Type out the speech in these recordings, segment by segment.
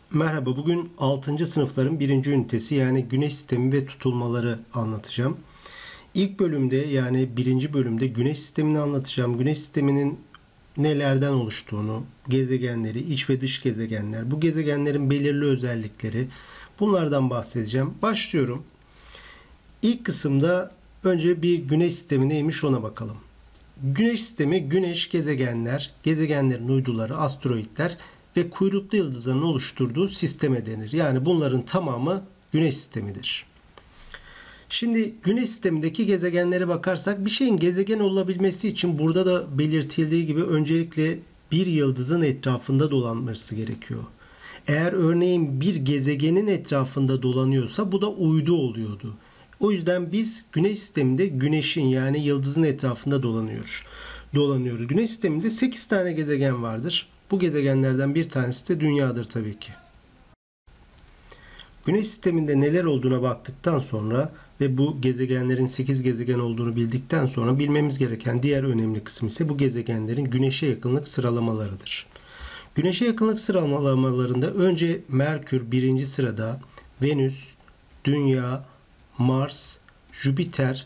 Merhaba, bugün 6. sınıfların birinci ünitesi yani Güneş sistemi ve tutulmaları anlatacağım. İlk bölümde yani birinci bölümde Güneş sistemini anlatacağım. Güneş sisteminin nelerden oluştuğunu, gezegenleri, iç ve dış gezegenler, bu gezegenlerin belirli özellikleri, bunlardan bahsedeceğim. Başlıyorum. İlk kısımda önce bir Güneş sistemi neymiş ona bakalım. Güneş sistemi, Güneş, gezegenler, gezegenlerin uyduları, asteroidler ve kuyruklu yıldızların oluşturduğu sisteme denir. Yani bunların tamamı Güneş sistemidir. Şimdi Güneş sistemindeki gezegenlere bakarsak bir şeyin gezegen olabilmesi için burada da belirtildiği gibi öncelikle bir yıldızın etrafında dolanması gerekiyor. Eğer örneğin bir gezegenin etrafında dolanıyorsa bu da uydu oluyordu. O yüzden biz Güneş sisteminde Güneş'in yani yıldızın etrafında dolanıyoruz. Güneş sisteminde 8 tane gezegen vardır. Bu gezegenlerden bir tanesi de Dünya'dır tabii ki. Güneş sisteminde neler olduğuna baktıktan sonra ve bu gezegenlerin 8 gezegen olduğunu bildikten sonra bilmemiz gereken diğer önemli kısım ise bu gezegenlerin Güneş'e yakınlık sıralamalarıdır. Güneş'e yakınlık sıralamalarında önce Merkür birinci sırada, Venüs, Dünya, Mars, Jüpiter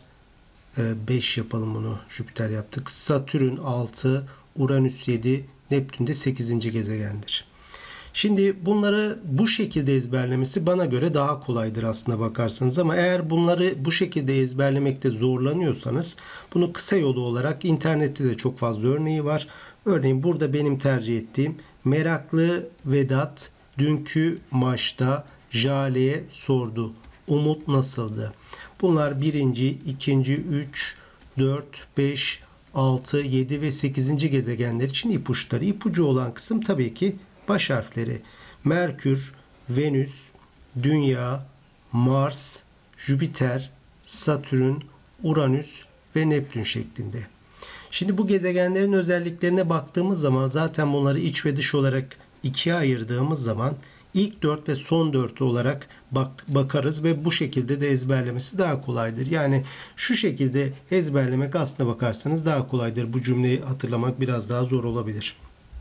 5 yapalım bunu. Jüpiter yaptık. Satürn 6, Uranüs 7, Neptün de 8. gezegendir. Şimdi bunları bu şekilde ezberlemesi bana göre daha kolaydır aslına bakarsanız ama eğer bunları bu şekilde ezberlemekte zorlanıyorsanız bunu kısa yolu olarak internette de çok fazla örneği var. Örneğin burada benim tercih ettiğim Meraklı Vedat dünkü maçta Jale'ye sordu. Umut nasıldı? Bunlar birinci, ikinci, 3, 4, 5, 6, 7 ve 8. gezegenler için ipuçları. İpucu olan kısım tabii ki baş harfleri. Merkür, Venüs, Dünya, Mars, Jüpiter, Satürn, Uranüs ve Neptün şeklinde. Şimdi bu gezegenlerin özelliklerine baktığımız zaman zaten bunları iç ve dış olarak ikiye ayırdığımız zaman ilk 4 ve son 4 olarak bakarız ve bu şekilde de ezberlemesi daha kolaydır. Yani şu şekilde ezberlemek aslına bakarsanız daha kolaydır. Bu cümleyi hatırlamak biraz daha zor olabilir.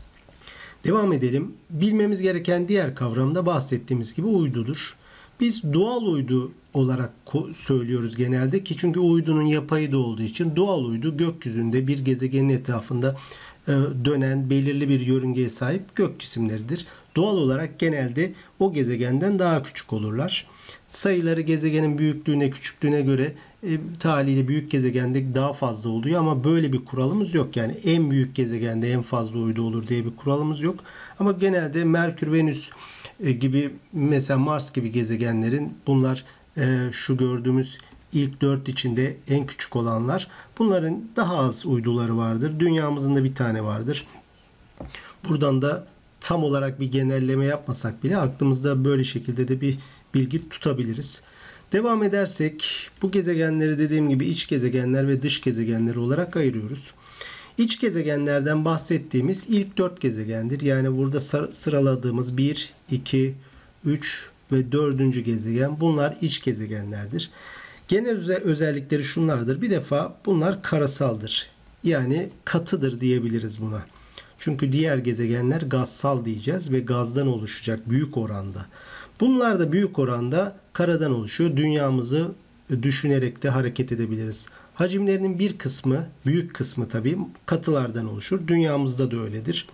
Devam edelim. Bilmemiz gereken diğer kavram da bahsettiğimiz gibi uydudur. Biz doğal uydu olarak söylüyoruz genelde ki çünkü uydunun yapayı da olduğu için doğal uydu gökyüzünde bir gezegenin etrafında dönen belirli bir yörüngeye sahip gök cisimleridir. Doğal olarak genelde o gezegenden daha küçük olurlar. Sayıları gezegenin büyüklüğüne, küçüklüğüne göre haliyle büyük gezegende daha fazla oluyor ama böyle bir kuralımız yok. Yani en büyük gezegende en fazla uydu olur diye bir kuralımız yok. Ama genelde Merkür, Venüs gibi mesela Mars gibi gezegenlerin bunlar şu gördüğümüz ilk 4 içinde en küçük olanlar. Bunların daha az uyduları vardır. Dünyamızın da bir tane vardır. Buradan da tam olarak bir genelleme yapmasak bile aklımızda böyle şekilde de bir bilgi tutabiliriz. Devam edersek bu gezegenleri dediğim gibi iç gezegenler ve dış gezegenler olarak ayırıyoruz. İç gezegenlerden bahsettiğimiz ilk 4 gezegendir. Yani burada sıraladığımız 1, 2, 3 ve 4. gezegen bunlar iç gezegenlerdir. Genel özellikleri şunlardır. Bir defa bunlar karasaldır. Yani katıdır diyebiliriz buna. Çünkü diğer gezegenler gazsal diyeceğiz ve gazdan oluşacak büyük oranda. Bunlar da büyük oranda karadan oluşuyor. Dünyamızı düşünerek de hareket edebiliriz. Hacimlerinin bir kısmı, büyük kısmı tabii katılardan oluşur. Dünyamızda da öyledir.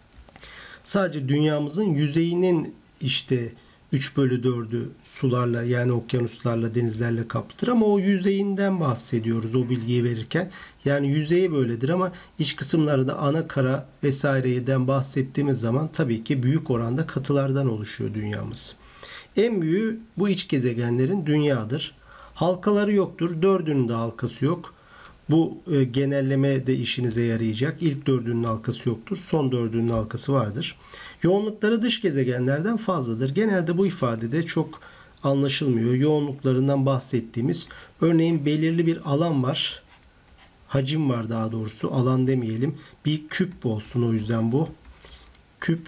Sadece dünyamızın yüzeyinin işte 3 bölü 4'ü sularla yani okyanuslarla, denizlerle kaplıdır ama o yüzeyinden bahsediyoruz o bilgiyi verirken. Yani yüzeyi böyledir ama iç kısımları da ana kara vesaireden bahsettiğimiz zaman tabii ki büyük oranda katılardan oluşuyor dünyamız. En büyüğü bu iç gezegenlerin dünyadır. Halkaları yoktur. 4'ünün de halkası yok. Bu genelleme de işinize yarayacak. İlk 4'ünün halkası yoktur. Son 4'ünün halkası vardır. Yoğunlukları dış gezegenlerden fazladır. Genelde bu ifadede çok anlaşılmıyor. Yoğunluklarından bahsettiğimiz örneğin belirli bir alan var. Hacim var daha doğrusu. Alan demeyelim. Bir küp olsun o yüzden bu. Küp.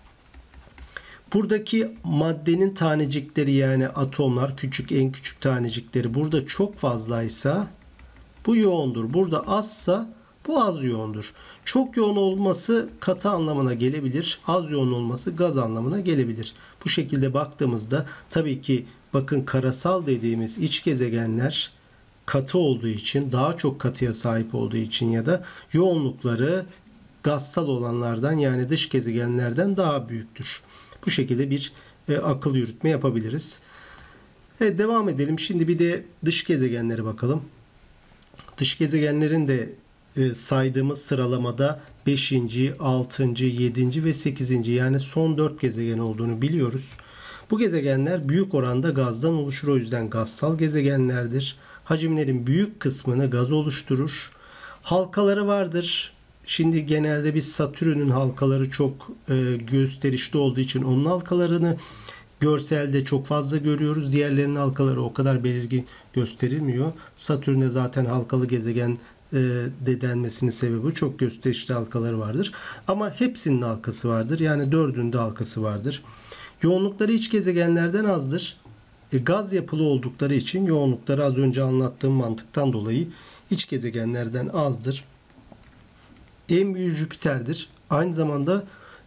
Buradaki maddenin tanecikleri yani atomlar en küçük tanecikleri burada çok fazlaysa bu yoğundur. Burada azsa Bu az yoğundur. Çok yoğun olması katı anlamına gelebilir. Az yoğun olması gaz anlamına gelebilir. Bu şekilde baktığımızda tabii ki bakın karasal dediğimiz iç gezegenler katı olduğu için, daha çok katıya sahip olduğu için ya da yoğunlukları gazsal olanlardan yani dış gezegenlerden daha büyüktür. Bu şekilde bir akıl yürütme yapabiliriz. Evet, devam edelim. Şimdi bir de dış gezegenlere bakalım. Dış gezegenlerin de saydığımız sıralamada 5. 6. 7. ve 8. yani son 4 gezegen olduğunu biliyoruz. Bu gezegenler büyük oranda gazdan oluşur. O yüzden gazsal gezegenlerdir. Hacimlerin büyük kısmını gaz oluşturur. Halkaları vardır. Şimdi genelde biz Satürn'ün halkaları çok gösterişli olduğu için onun halkalarını görselde çok fazla görüyoruz. Diğerlerinin halkaları o kadar belirgin gösterilmiyor. Satürn'e zaten halkalı gezegen de denmesinin sebebi çok gösterişli halkaları vardır. Ama hepsinin halkası vardır. Yani dördünde halkası vardır. Yoğunlukları iç gezegenlerden azdır. Gaz yapılı oldukları için yoğunlukları az önce anlattığım mantıktan dolayı iç gezegenlerden azdır. En büyüğü Jüpiter'dir. Aynı zamanda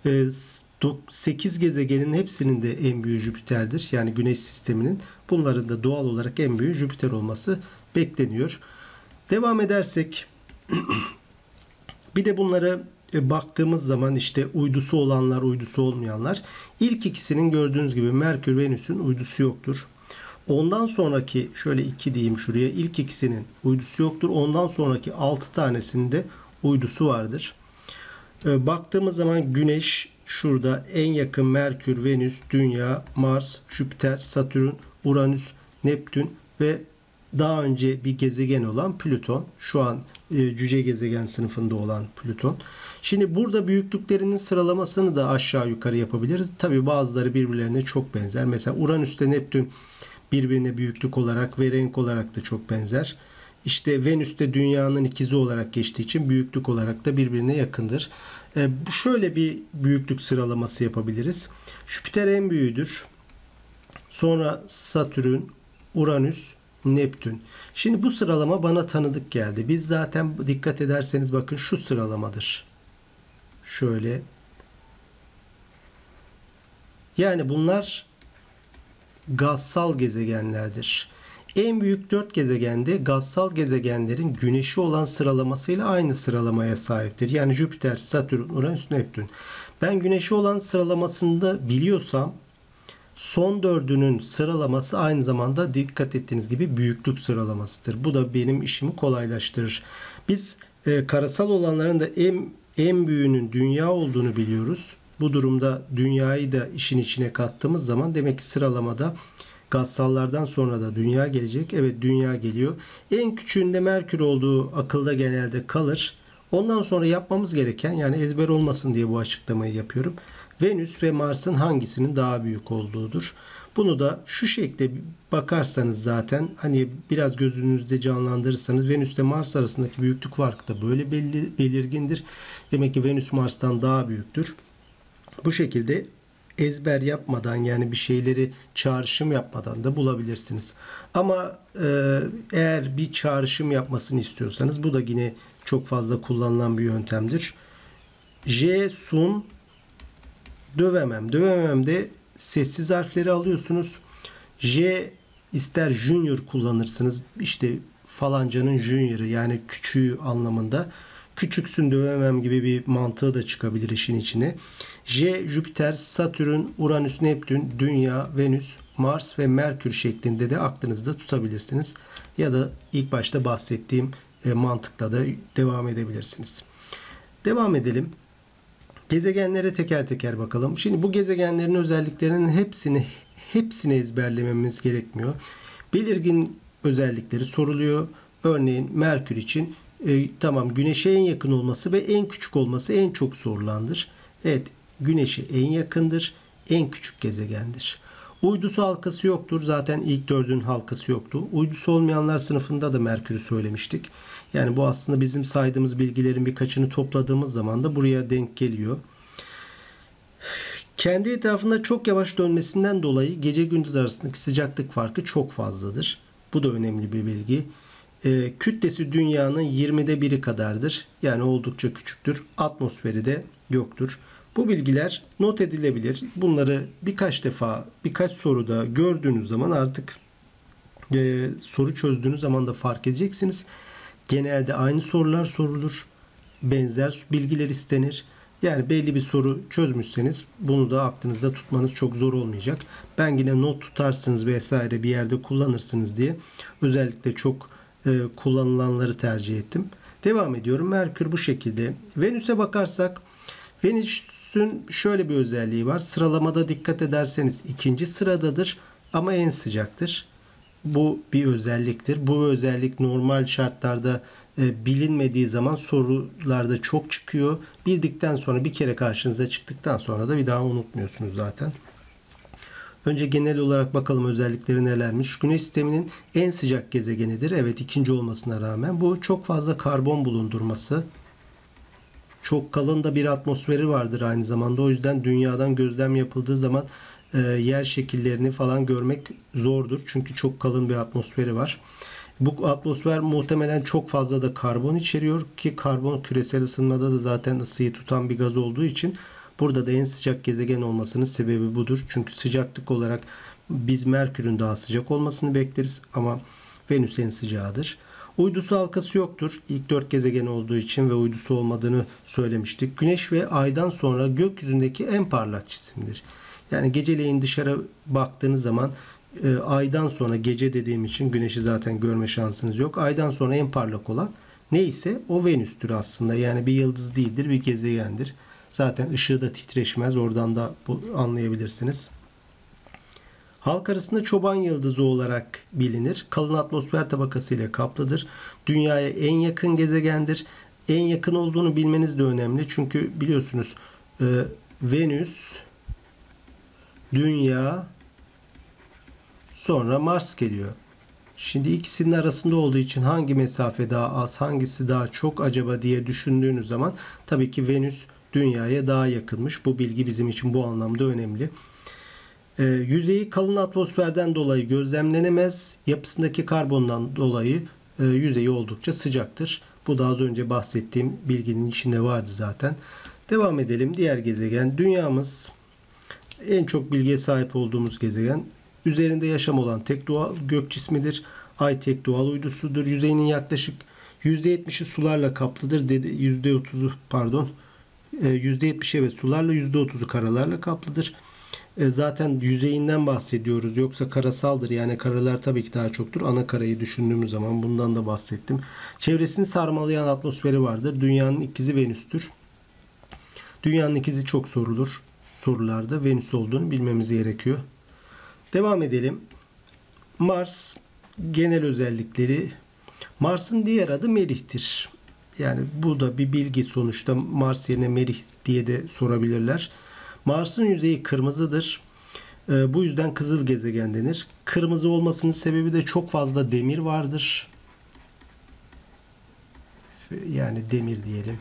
8 gezegenin hepsinin de en büyüğü Jüpiter'dir. Yani Güneş sisteminin. Bunların da doğal olarak en büyüğü Jüpiter olması bekleniyor. Devam edersek bir de bunlara baktığımız zaman işte uydusu olanlar, uydusu olmayanlar. İlk ikisinin gördüğünüz gibi Merkür, Venüs'ün uydusu yoktur. Ondan sonraki şöyle 2 diyeyim şuraya. İlk ikisinin uydusu yoktur. Ondan sonraki 6 tanesinde uydusu vardır. Baktığımız zaman Güneş şurada en yakın Merkür, Venüs, Dünya, Mars, Jüpiter, Satürn, Uranüs, Neptün ve daha önce bir gezegen olan Plüton. Şu an cüce gezegen sınıfında olan Plüton. Şimdi burada büyüklüklerinin sıralamasını da aşağı yukarı yapabiliriz. Tabi bazıları birbirlerine çok benzer. Mesela Uranüs'te Neptün birbirine büyüklük olarak ve renk olarak da çok benzer. İşte Venüs'te Dünya'nın ikizi olarak geçtiği için büyüklük olarak da birbirine yakındır. Şöyle bir büyüklük sıralaması yapabiliriz. Jüpiter en büyüğüdür. Sonra Satürn, Uranüs, Neptün. Şimdi bu sıralama bana tanıdık geldi. Biz zaten dikkat ederseniz bakın şu sıralamadır. Şöyle. Yani bunlar gazsal gezegenlerdir. En büyük 4 gezegende gazsal gezegenlerin güneşi olan sıralamasıyla aynı sıralamaya sahiptir. Yani Jüpiter, Satürn, Uranüs, Neptün. Ben güneşi olan sıralamasını da biliyorsam son dördünün sıralaması aynı zamanda dikkat ettiğiniz gibi büyüklük sıralamasıdır. Bu da benim işimi kolaylaştırır. Biz karasal olanların da en büyüğünün dünya olduğunu biliyoruz. Bu durumda dünyayı da işin içine kattığımız zaman demek ki sıralamada gazsallardan sonra da dünya gelecek. Evet, dünya geliyor. En küçüğünde Merkür olduğu akılda genelde kalır. Ondan sonra yapmamız gereken, yani ezber olmasın diye bu açıklamayı yapıyorum, Venüs ve Mars'ın hangisinin daha büyük olduğudur. Bunu da şu şekilde bakarsanız zaten hani biraz gözünüzde canlandırırsanız Venüs ile Mars arasındaki büyüklük farkı da böyle belirgindir. Demek ki Venüs Mars'tan daha büyüktür. Bu şekilde ezber yapmadan, yani bir şeyleri çağrışım yapmadan da bulabilirsiniz. Ama eğer bir çağrışım yapmasını istiyorsanız bu da yine çok fazla kullanılan bir yöntemdir. J, sun, dövemem. Dövemem'de sessiz harfleri alıyorsunuz. J ister junior kullanırsınız. İşte falancanın junior'ı, yani küçüğü anlamında. Küçüksün dövemem gibi bir mantığı da çıkabilir işin içine. J, Jüpiter, Satürn, Uranüs, Neptün, Dünya, Venüs, Mars ve Merkür şeklinde de aklınızda tutabilirsiniz. Ya da ilk başta bahsettiğim mantıkla da devam edebilirsiniz. Devam edelim. Gezegenlere teker teker bakalım. Şimdi bu gezegenlerin özelliklerinin hepsini ezberlememiz gerekmiyor. Belirgin özellikleri soruluyor. Örneğin Merkür için tamam, Güneş'e en yakın olması ve en küçük olması en çok sorulandır. Evet, Güneş'e en yakındır, en küçük gezegendir. Uydusu halkası yoktur. Zaten ilk dördün halkası yoktu. Uydusu olmayanlar sınıfında da Merkür'ü söylemiştik. Yani bu aslında bizim saydığımız bilgilerin birkaçını topladığımız zaman da buraya denk geliyor. Kendi etrafında çok yavaş dönmesinden dolayı gece gündüz arasındaki sıcaklık farkı çok fazladır. Bu da önemli bir bilgi. Kütlesi dünyanın 20'de biri kadardır. Yani oldukça küçüktür. Atmosferi de yoktur. Bu bilgiler not edilebilir. Bunları birkaç defa, birkaç soruda gördüğünüz zaman artık soru çözdüğünüz zaman da fark edeceksiniz. Genelde aynı sorular sorulur. Benzer bilgiler istenir. Yani belli bir soru çözmüşseniz bunu da aklınızda tutmanız çok zor olmayacak. Ben yine not tutarsınız vesaire bir yerde kullanırsınız diye özellikle çok kullanılanları tercih ettim. Devam ediyorum. Merkür bu şekilde. Venüs'e bakarsak Venüs'ün şöyle bir özelliği var. Sıralamada dikkat ederseniz ikinci sıradadır ama en sıcaktır. Bu bir özelliktir. Bu özellik normal şartlarda bilinmediği zaman sorularda çok çıkıyor. Bildikten sonra bir kere karşınıza çıktıktan sonra da bir daha unutmuyorsunuz zaten. Önce genel olarak bakalım özellikleri nelermiş. Güneş sisteminin en sıcak gezegenidir. Evet, ikinci olmasına rağmen. Bu çok fazla karbon bulundurması. Çok kalın da bir atmosferi vardır aynı zamanda. O yüzden dünyadan gözlem yapıldığı zaman yer şekillerini falan görmek zordur. Çünkü çok kalın bir atmosferi var. Bu atmosfer muhtemelen çok fazla da karbon içeriyor ki karbon küresel ısınmada da zaten ısıyı tutan bir gaz olduğu için burada da en sıcak gezegen olmasının sebebi budur. Çünkü sıcaklık olarak biz Merkür'ün daha sıcak olmasını bekleriz ama Venüs en sıcağıdır. Uydusu halkası yoktur. İlk 4 gezegen olduğu için ve uydusu olmadığını söylemiştik. Güneş ve Ay'dan sonra gökyüzündeki en parlak cisimdir. Yani geceleyin dışarı baktığınız zaman Ay'dan sonra, gece dediğim için güneşi zaten görme şansınız yok. Ay'dan sonra en parlak olan neyse o Venüs'tür aslında. Yani bir yıldız değildir, bir gezegendir. Zaten ışığı da titreşmez. Oradan da anlayabilirsiniz. Halk arasında çoban yıldızı olarak bilinir. Kalın atmosfer tabakası ile kaplıdır. Dünyaya en yakın gezegendir. En yakın olduğunu bilmeniz de önemli. Çünkü biliyorsunuz Venüs, Dünya, sonra Mars geliyor. Şimdi ikisinin arasında olduğu için hangi mesafe daha az, hangisi daha çok acaba diye düşündüğünüz zaman tabii ki Venüs Dünya'ya daha yakınmış. Bu bilgi bizim için bu anlamda önemli. Yüzeyi kalın atmosferden dolayı gözlemlenemez. Yapısındaki karbondan dolayı yüzeyi oldukça sıcaktır. Bu da az önce bahsettiğim bilginin içinde vardı zaten. Devam edelim. Diğer gezegen Dünyamız. En çok bilgiye sahip olduğumuz gezegen. Üzerinde yaşam olan tek doğal gök cismidir. Ay tek doğal uydusudur. Yüzeyinin yaklaşık %70'i sularla kaplıdır. %30'u pardon. %70 evet sularla, %30'u karalarla kaplıdır. Zaten yüzeyinden bahsediyoruz. Yoksa karasaldır. Yani karalar tabii ki daha çoktur. Ana karayı düşündüğümüz zaman bundan da bahsettim. Çevresini sarmalayan atmosferi vardır. Dünyanın ikizi Venüs'tür. Dünyanın ikizi çok sorulur. Sorularda Venüs olduğunu bilmemiz gerekiyor. Devam edelim. Mars genel özellikleri. Mars'ın diğer adı Merih'tir. Yani bu da bir bilgi sonuçta. Mars yerine Merih diye de sorabilirler. Mars'ın yüzeyi kırmızıdır. Bu yüzden kızıl gezegen denir. Kırmızı olmasının sebebi de çok fazla demir vardır. Yani demir diyelim.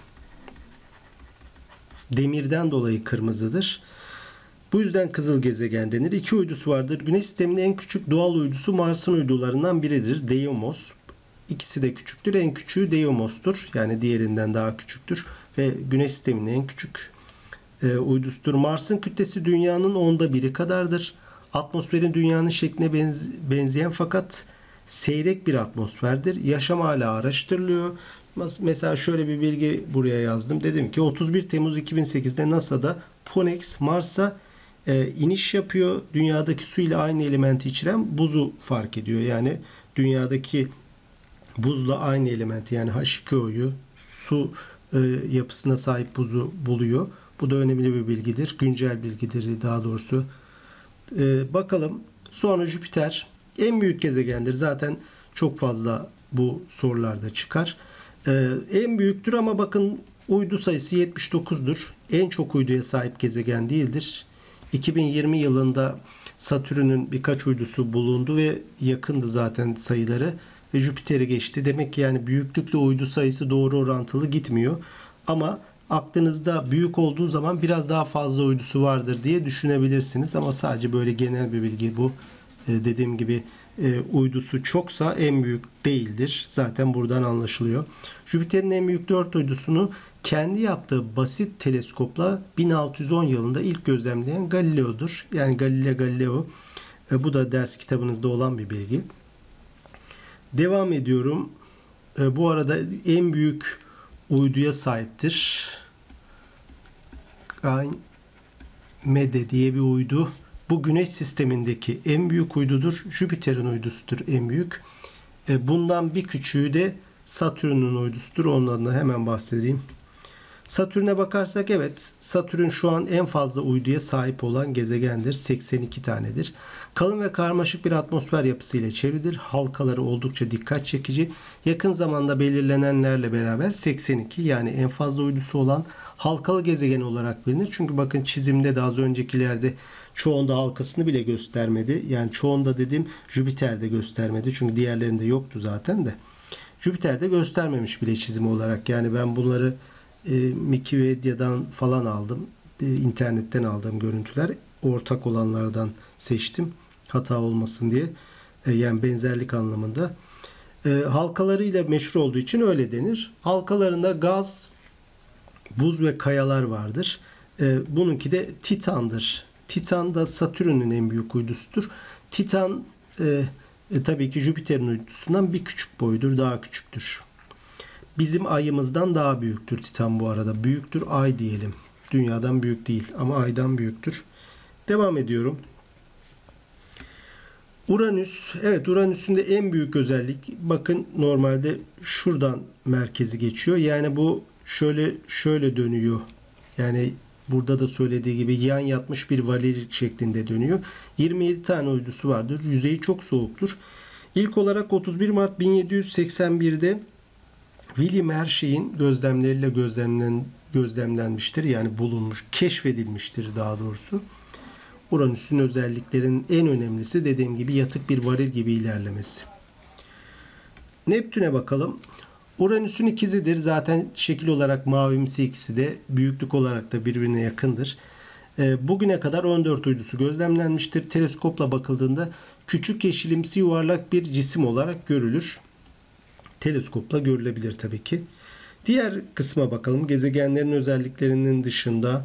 Demirden dolayı kırmızıdır. Bu yüzden kızıl gezegen denir. İki uydusu vardır. Güneş sisteminin en küçük doğal uydusu Mars'ın uydularından biridir. Deimos. İkisi de küçüktür. En küçüğü Deimos'tur. Yani diğerinden daha küçüktür. Ve Güneş sisteminin en küçük uydusudur. Mars'ın kütlesi Dünya'nın 1/10 kadardır. Atmosferin Dünya'nın şekline benzeyen fakat seyrek bir atmosferdir. Yaşam hala araştırılıyor. Mesela şöyle bir bilgi buraya yazdım. Dedim ki 31 Temmuz 2008'de NASA'da Ponex Mars'a iniş yapıyor. Dünyadaki su ile aynı elementi içeren buzu fark ediyor. Yani dünyadaki buzla aynı elementi yani H2O'yu su yapısına sahip buzu buluyor. Bu da önemli bir bilgidir. Güncel bilgidir daha doğrusu. Bakalım. Sonra Jüpiter en büyük gezegendir. Zaten çok fazla bu sorularda çıkar. En büyüktür ama bakın uydu sayısı 79'dur. En çok uyduya sahip gezegen değildir. 2020 yılında Satürn'ün birkaç uydusu bulundu ve yakındı zaten sayıları ve Jüpiter'i geçti. Demek ki yani büyüklükle uydu sayısı doğru orantılı gitmiyor. Ama aklınızda büyük olduğu zaman biraz daha fazla uydusu vardır diye düşünebilirsiniz. Ama sadece böyle genel bir bilgi bu. dediğim gibi uydusu çoksa en büyük değildir. Zaten buradan anlaşılıyor. Jüpiter'in en büyük 4 uydusunu kendi yaptığı basit teleskopla 1610 yılında ilk gözlemleyen Galileo'dur. Yani Galileo Galileo. Bu da ders kitabınızda olan bir bilgi. Devam ediyorum. Bu arada en büyük uyduya sahiptir. Ganymede diye bir uydu. Bu Güneş sistemindeki en büyük uydudur. Jüpiter'in uydusudur en büyük. Bundan bir küçüğü de Satürn'ün uydusudur. Ondan da hemen bahsedeyim. Satürn'e bakarsak evet, Satürn şu an en fazla uyduya sahip olan gezegendir. 82 tanedir. Kalın ve karmaşık bir atmosfer yapısıyla çevrilidir. Halkaları oldukça dikkat çekici. Yakın zamanda belirlenenlerle beraber 82, yani en fazla uydusu olan halkalı gezegen olarak bilinir. Çünkü bakın çizimde de az öncekilerde çoğunda halkasını bile göstermedi. Yani çoğunda dediğim Jüpiter'de göstermedi. Çünkü diğerlerinde yoktu zaten de. Jüpiter'de göstermemiş bile çizim olarak. Yani ben bunları Wikipedia'dan falan aldım. İnternetten aldığım görüntüler. Ortak olanlardan seçtim. Hata olmasın diye. Yani benzerlik anlamında. Halkalarıyla meşhur olduğu için öyle denir. Halkalarında gaz, buz ve kayalar vardır. Bununki de Titan'dır. Titan da Satürn'ün en büyük uydusudur. Titan tabii ki Jüpiter'in uydusundan bir küçük boyudur. Daha küçüktür. Bizim ayımızdan daha büyüktür Titan bu arada. Büyüktür ay diyelim. Dünyadan büyük değil ama aydan büyüktür. Devam ediyorum. Uranüs. Evet, Uranüs'ün de en büyük özellik, bakın normalde şuradan merkezi geçiyor. Yani bu şöyle dönüyor. Yani burada da söylediği gibi yan yatmış bir valir şeklinde dönüyor. 27 tane uydusu vardır. Yüzeyi çok soğuktur. İlk olarak 31 Mart 1781'de William Hershey'in gözlemleriyle gözlemlenmiştir. Yani bulunmuş, keşfedilmiştir daha doğrusu. Uranüs'ün özelliklerinin en önemlisi dediğim gibi yatık bir varil gibi ilerlemesi. Neptün'e bakalım. Uranüs'ün ikizidir. Zaten şekil olarak mavimsi, ikisi de büyüklük olarak da birbirine yakındır. Bugüne kadar 14 uydusu gözlemlenmiştir. Teleskopla bakıldığında küçük yeşilimsi yuvarlak bir cisim olarak görülür. Teleskopla görülebilir tabii ki. Diğer kısma bakalım. Gezegenlerin özelliklerinin dışında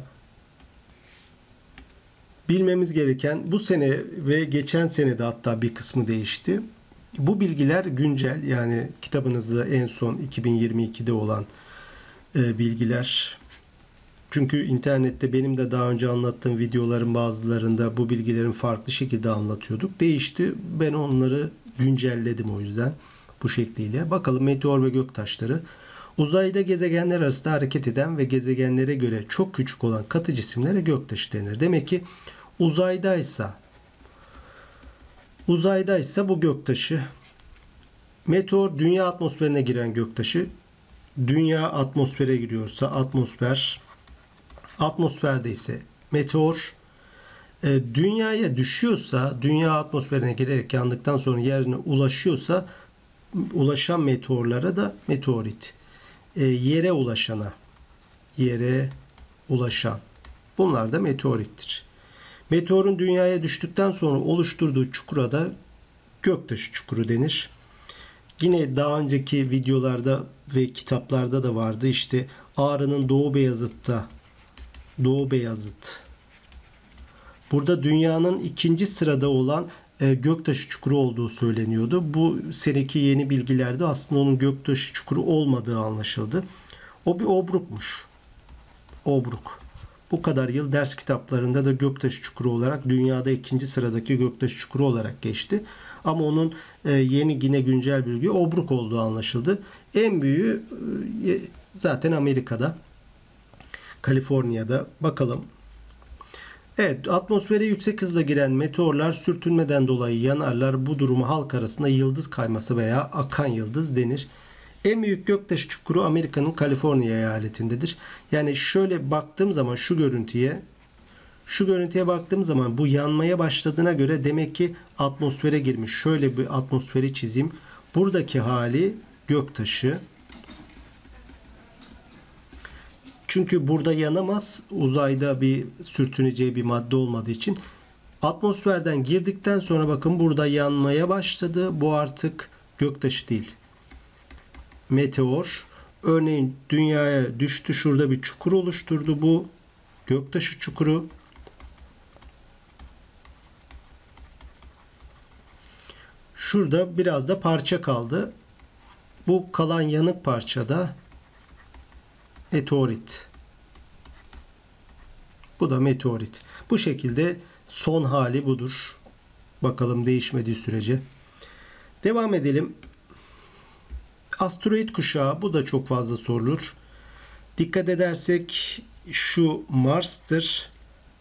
bilmemiz gereken, bu sene ve geçen sene de hatta bir kısmı değişti. Bu bilgiler güncel, yani kitabınızda en son 2022'de olan bilgiler. Çünkü internette benim de daha önce anlattığım videoların bazılarında bu bilgilerin farklı şekilde anlatıyorduk. Değişti. Ben onları güncelledim o yüzden bu şekliyle. Bakalım meteor ve göktaşları. Uzayda gezegenler arasında hareket eden ve gezegenlere göre çok küçük olan katı cisimlere göktaşı denir. Demek ki uzaydaysa bu göktaşı, meteor dünya atmosferine giren göktaşı, dünya atmosfere giriyorsa atmosfer, atmosferde ise meteor, dünyaya düşüyorsa, dünya atmosferine girerek yandıktan sonra yerine ulaşıyorsa ulaşan meteorlara da meteorit. Yere ulaşan bunlar da meteorittir. Meteorun dünyaya düştükten sonra oluşturduğu çukura da göktaşı çukuru denir. Yine daha önceki videolarda ve kitaplarda da vardı. İşte Ağrı'nın Doğu Beyazıt. Burada dünyanın ikinci sırada olan göktaşı çukuru olduğu söyleniyordu. Bu seneki yeni bilgilerde aslında onun göktaşı çukuru olmadığı anlaşıldı. O bir obrukmuş. Obruk. Bu kadar yıl ders kitaplarında da göktaşı çukuru olarak dünyada ikinci sıradaki göktaşı çukuru olarak geçti. Ama onun yeni yine güncel bilgi obruk olduğu anlaşıldı. En büyüğü zaten Amerika'da, Kaliforniya'da. Bakalım. Evet, atmosfere yüksek hızla giren meteorlar sürtünmeden dolayı yanarlar. Bu duruma halk arasında yıldız kayması veya akan yıldız denir. En büyük göktaşı çukuru Amerika'nın Kaliforniya eyaletindedir. Yani şöyle baktığım zaman şu görüntüye baktığım zaman bu yanmaya başladığına göre demek ki atmosfere girmiş. Şöyle bir atmosferi çizeyim. Buradaki hali göktaşı. Çünkü burada yanamaz. Uzayda bir sürtüneceği bir madde olmadığı için Atmosferden girdikten sonra bakın burada yanmaya başladı. Bu artık göktaşı değil. Meteor. Örneğin dünyaya düştü. Şurada bir çukur oluşturdu. Bu göktaşı çukuru. Şurada biraz da parça kaldı. Bu kalan yanık parçada meteorit. Bu da meteorit. Bu şekilde son hali budur. Bakalım değişmediği sürece. Devam edelim. Asteroid kuşağı. Bu da çok fazla sorulur. Dikkat edersek şu Mars'tır.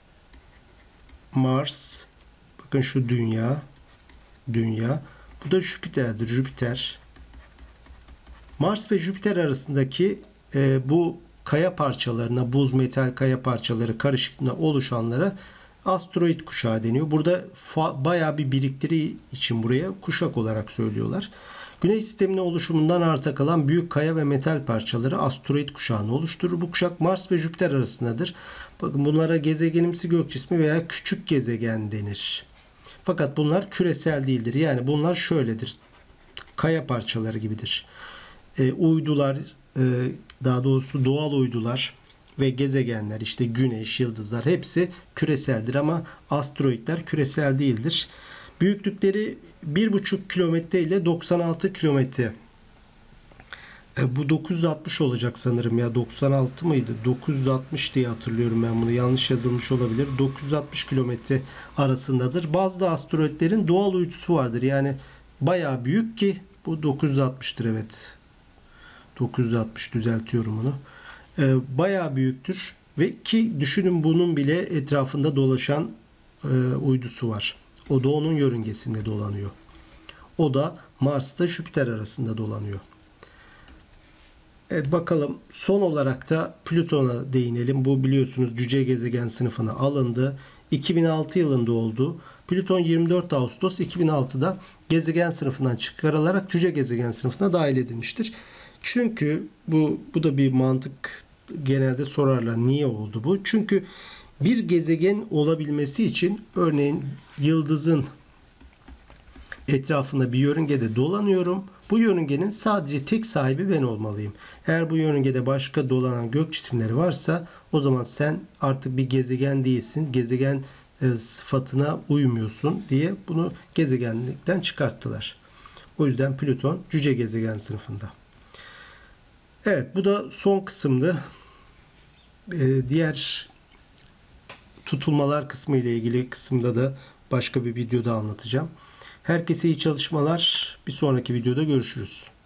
Mars. Bakın şu Dünya. Dünya. Bu da Jüpiter'dir. Jüpiter. Mars ve Jüpiter arasındaki bu kaya parçalarına, buz metal kaya parçaları karışıklığında oluşanlara asteroid kuşağı deniyor. Burada bayağı bir biriktiri için buraya kuşak olarak söylüyorlar. Güneş sisteminin oluşumundan arta kalan büyük kaya ve metal parçaları asteroid kuşağını oluşturur. Bu kuşak Mars ve Jüpiter arasındadır. Bakın bunlara gezegenimsi gök cismi veya küçük gezegen denir. Fakat bunlar küresel değildir. Yani bunlar şöyledir. Kaya parçaları gibidir. Uydular, daha doğrusu doğal uydular ve gezegenler, işte güneş, yıldızlar hepsi küreseldir ama asteroidler küresel değildir. Büyüklükleri 1,5 kilometre ile 96 kilometre. Bu 960 olacak sanırım ya. 96 mıydı? 960 diye hatırlıyorum ben bunu. Yanlış yazılmış olabilir. 960 kilometre arasındadır. Bazı asteroidlerin doğal uydusu vardır. Yani bayağı büyük ki bu 960'tır, evet. 960, düzeltiyorum onu. Bayağı büyüktür ve ki düşünün bunun bile etrafında dolaşan uydusu var. O da onun yörüngesinde dolanıyor. O da Mars'ta Jüpiter arasında dolanıyor. Evet, bakalım son olarak da Plüton'a değinelim. Bu biliyorsunuz cüce gezegen sınıfına alındı. 2006 yılında oldu. Plüton 24 Ağustos 2006'da gezegen sınıfından çıkarılarak cüce gezegen sınıfına dahil edilmiştir. Çünkü bu da bir mantık, genelde sorarlar niye oldu bu? Çünkü bir gezegen olabilmesi için örneğin yıldızın etrafında bir yörüngede dolanıyorum. Bu yörüngenin sadece tek sahibi ben olmalıyım. Eğer bu yörüngede başka dolanan gök cisimleri varsa o zaman sen artık bir gezegen değilsin. Gezegen sıfatına uymuyorsun diye bunu gezegenlikten çıkarttılar. O yüzden Plüton cüce gezegen sınıfında. Evet, bu da son kısımdı. Diğer tutulmalar kısmı ile ilgili kısımda da başka bir videoda anlatacağım. Herkese iyi çalışmalar. Bir sonraki videoda görüşürüz.